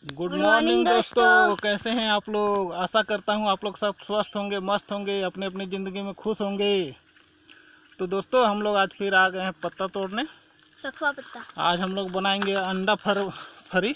Good morning दोस्तों, कैसे हैं आप लोग। आशा करता हूं आप लोग सब स्वस्थ होंगे, मस्त होंगे, अपने अपनी ज़िंदगी में खुश होंगे। तो दोस्तों हम लोग आज फिर आ गए हैं पत्ता तोड़ने। सखुआ पत्ता। आज हम लोग बनाएंगे अंडा फरी।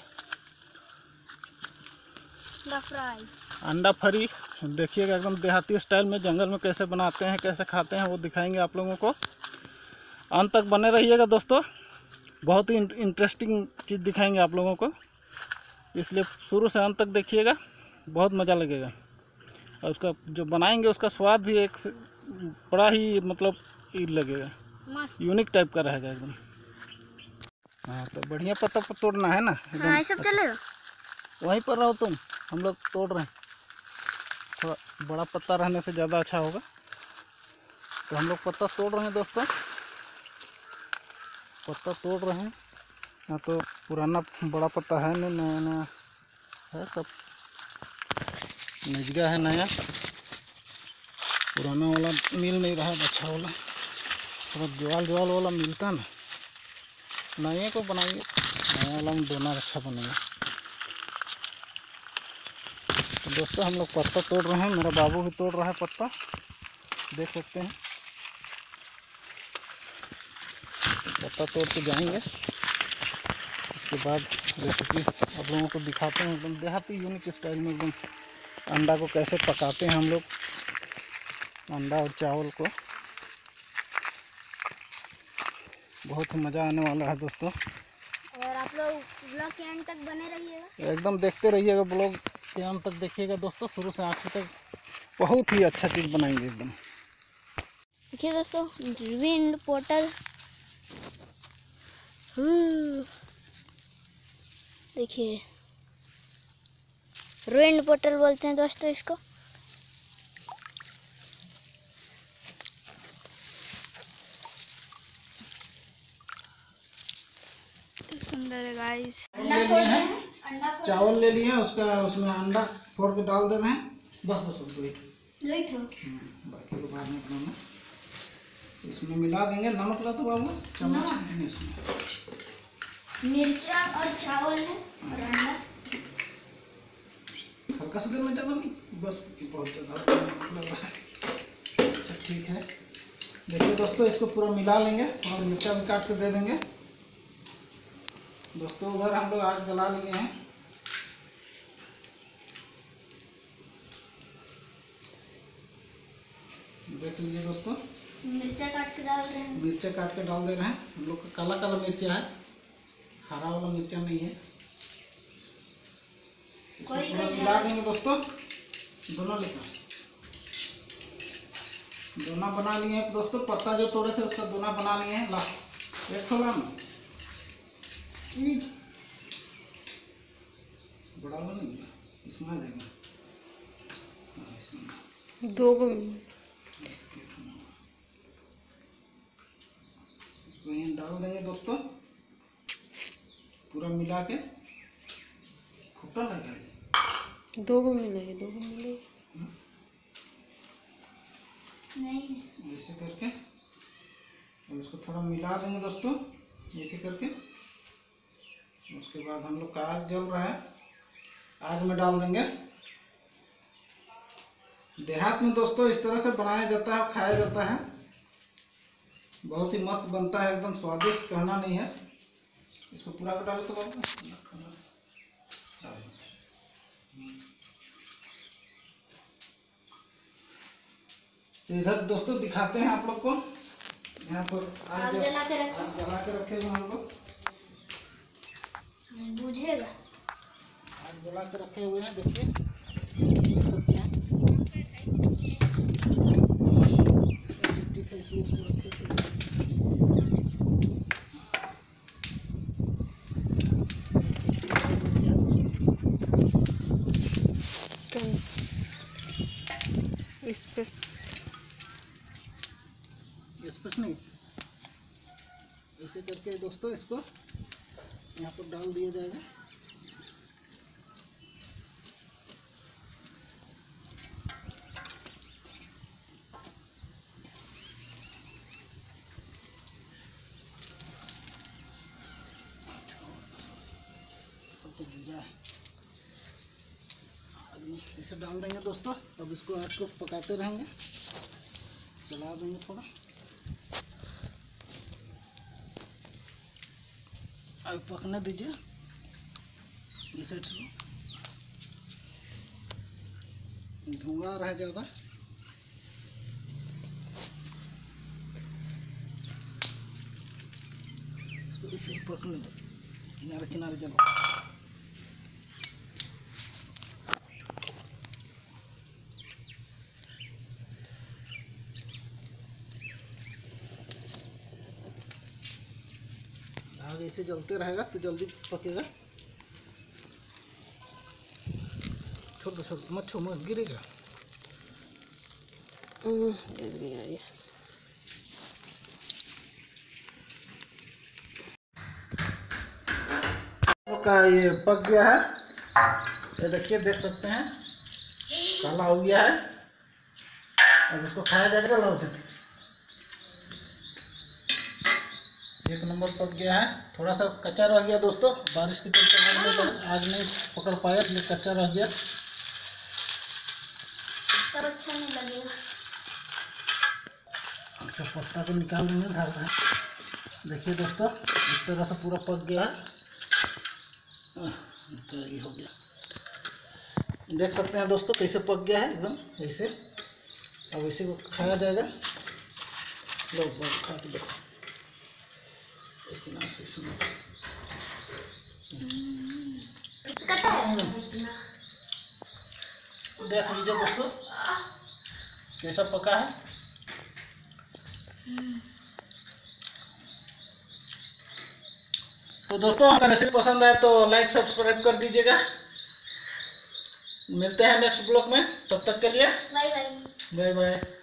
अंडा फरी देखिएगा, एकदम देहाती स्टाइल में जंगल में कैसे बनाते हैं, कैसे खाते हैं, वो दिखाएंगे आप लोगों को। अंत तक बने रहिएगा दोस्तों, बहुत ही इंटरेस्टिंग चीज़ दिखाएंगे आप लोगों को, इसलिए शुरू से अंत तक देखिएगा, बहुत मज़ा लगेगा। और उसका जो बनाएंगे उसका स्वाद भी एक बड़ा ही मतलब लगेगा, यूनिक टाइप का रहेगा एकदम। हाँ तो बढ़िया पत्ता तोड़ना है ना। हाँ, सब चलेगा। वहीं पर रहो तुम, हम लोग तोड़ रहे हैं। थोड़ा बड़ा पत्ता रहने से ज़्यादा अच्छा होगा। तो हम लोग पत्ता तोड़ रहे हैं दोस्तों, पत्ता तोड़ रहे हैं। ना तो पुराना बड़ा पत्ता है, नहीं नया नया है, सब निजगा है नया। पुराना वाला मिल नहीं रहा है, अच्छा वाला थोड़ा ज्वाल वाला मिलता ना, नए को बनाएंगे, नया वाला में दोना अच्छा बनेगा। तो दोस्तों हम लोग पत्ता तोड़ रहे हैं, मेरा बाबू भी तोड़ रहा है पत्ता, देख सकते हैं। पत्ता तोड़ के जाएंगे, उसके बाद रेसिपी आप लोगों को दिखाते हैं एकदम देहाती यूनिक स्टाइल में। एकदम अंडा को कैसे पकाते हैं हम लोग, अंडा और चावल को। बहुत ही मज़ा आने वाला है दोस्तों। और आप लोग ब्लॉग के अंत तक बने रहिएगा, एकदम देखते रहिएगा, ब्लॉग के अंत तक देखिएगा दोस्तों, शुरू से आखिर तक बहुत ही अच्छा चीज़ बनाएंगे एकदम। देखिए दोस्तों, विंड पोर्टल, देखिए विंड पोर्टल बोलते हैं दोस्तों इसको। तो सुंदर है गाइस। ले लिए हैं, चावल ले लिए हैं, उसका उसमें अंडा फोड़ के डाल दे रहे हैं। बस बाकी को बाद में बनाना। इसमें मिला देंगे, नमक ला तो बाबू चम्मच है इसमें, मिर्चा और चावल है और अंडा हल्का सा देना, ज़्यादा नहीं, बस बहुत ज़्यादा लग रहा है। अच्छा ठीक है, देखिए दोस्तों इसको पूरा मिला लेंगे और मिर्चा भी काट के दे देंगे दोस्तों। उधर हम लोग आग जला लिए हैं, देख लीजिए दोस्तों। मिर्चा काट के डाल रहे हैं, मिर्चा काट के डाल दे रहे हैं। हम लोग का काला काला मिर्चा है, हरा वाला मिर्चा नहीं है। इसको पूरा मिला देंगे दोस्तों, दोनों लेकर दोना बना लिए हैं दोस्तों। पत्ता जो तोड़े थे उसका दोना बना लिए हैं। ला एक थोड़ा ना बड़ा वाला नहीं मिला, इसमें आ जाएगा। हाँ, इसमें दो को इसको यहाँ डाल देंगे दोस्तों, पूरा मिला के। फुटल है क्या? दो को मिलेगी, दो को मिलेगी नहीं, ऐसे करके और इसको थोड़ा मिला देंगे दोस्तों, ऐसे करके। उसके बाद हम लोग का आग जल रहा है, आग में डाल देंगे। देहात में दोस्तों इस तरह से बनाया जाता है, खाया जाता है, बहुत ही मस्त बनता है, एकदम स्वादिष्ट, कहना नहीं है। इसको पूरा कर डालो तो बाबू, तो इधर दोस्तों दिखाते हैं आप लोग को। यहाँ पर आग जला के रखे हुए हम लोग, बुझेगा। आग जला के रखे हुए हैं, देखिए देख सकते हैं। इसमें चिट्ठी थे, इसमें उसको रखे थे। स्पेस नहीं, ऐसे करके दोस्तों इसको यहाँ पर डाल दिया जाएगा। तो गिरा है। इसे डाल देंगे दोस्तों। अब इसको आग को पकाते रहेंगे, चला देंगे थोड़ा। अब पकने दीजिए इस साइड से, धुआं आ रहा है ज़्यादा। इसको इसे ही पकने दो, किनारे किनारे जलो। आग ऐसे जलते रहेगा तो जल्दी पकेगा। छोड़ दो, छोड़ दो, मत छो, मत गिरेगा। गिर गया ये। का ये पक गया है, ये देखिए, देख सकते हैं काला हो गया है। अब इसको खाया जाएगा। लौटे एक नंबर पक गया है। थोड़ा सा कच्चा रह गया दोस्तों, बारिश के चलते आग नहीं पकड़ पाया, इसलिए कच्चा रह गया। तब अच्छा नहीं लगेगा। इसका पत्ता को निकाल देंगे धार से। देखिए दोस्तों, इस तरह से पूरा पक गया है। ये हो गया, देख सकते हैं दोस्तों कैसे पक गया है एकदम ऐसे। अब इसे को खाया जाएगा। लो खा के देखो, लेकिन ऐसे इसमें देख लीजिए दोस्तों कैसा पका है। तो दोस्तों, आपका रेसिपी पसंद आए तो लाइक सब्सक्राइब कर दीजिएगा। मिलते हैं नेक्स्ट ब्लॉग में, तब तक के लिए बाय बाय। Bye bye.